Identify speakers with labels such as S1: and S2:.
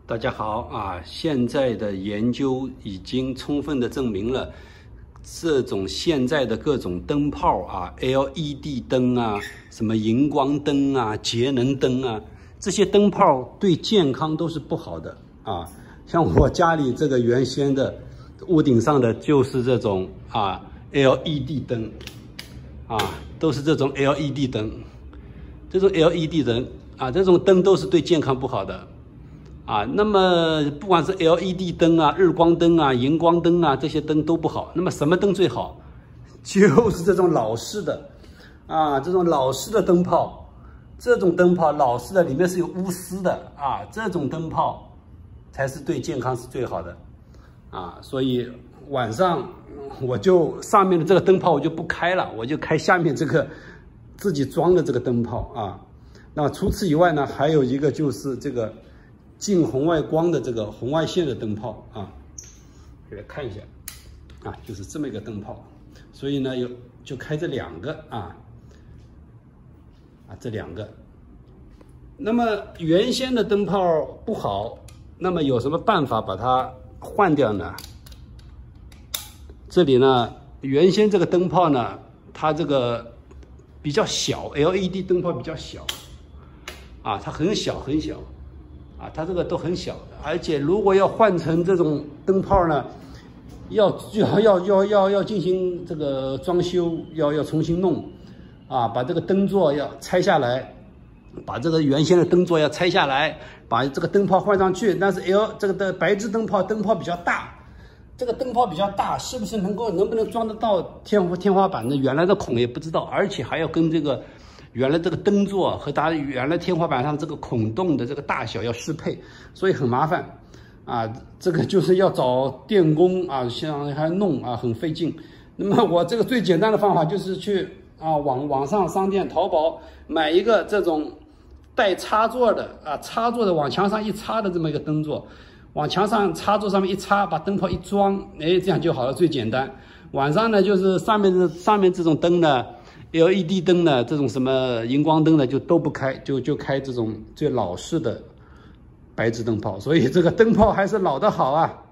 S1: 大家好啊！现在的研究已经充分的证明了，这种现在的各种灯泡啊 ，LED 灯啊，什么荧光灯啊、节能灯啊，这些灯泡对健康都是不好的啊。像我家里这个原先的屋顶上的就是这种LED 灯啊，都是这种 LED 灯，这种 LED 灯啊，这种灯都是对健康不好的。那么不管是 LED 灯啊、日光灯啊、荧光灯啊，这些灯都不好。那么什么灯最好？就是这种老式的这种老式的灯泡，这种灯泡老式的里面是有钨丝的这种灯泡才是对健康是最好的所以晚上我就上面的这个灯泡我就不开了，我就开下面这个自己装的这个灯泡那么除此以外呢，还有一个就是这个近红外光的这个红外线的灯泡给大家看一下就是这么一个灯泡，所以呢就开这两个这两个。那么原先的灯泡不好，那么有什么办法把它换掉呢？这里呢，原先这个灯泡呢，它这个比较小 ，LED 灯泡比较小它很小很小。它这个都很小的，而且如果要换成这种灯泡呢，要进行这个装修，要重新弄把这个灯座要拆下来，把这个原先的灯座要拆下来，把这个灯泡换上去。但是这个的白炽灯泡比较大，这个灯泡比较大，是不是能不能装得到天花板的原来的孔也不知道，而且还要跟这个原来这个灯座和它原来天花板上这个孔洞的这个大小要适配，所以很麻烦这个就是要找电工像还弄很费劲。那么我这个最简单的方法就是去网上商店淘宝买一个这种带插座的插座的往墙上一插的这么一个灯座，往墙上插座上面一插，把灯泡一装，这样就好了，最简单。晚上呢，就是上面这种灯呢，LED 灯呢，这种什么荧光灯呢，就都不开，就开这种最老式的白炽灯泡，所以这个灯泡还是老的好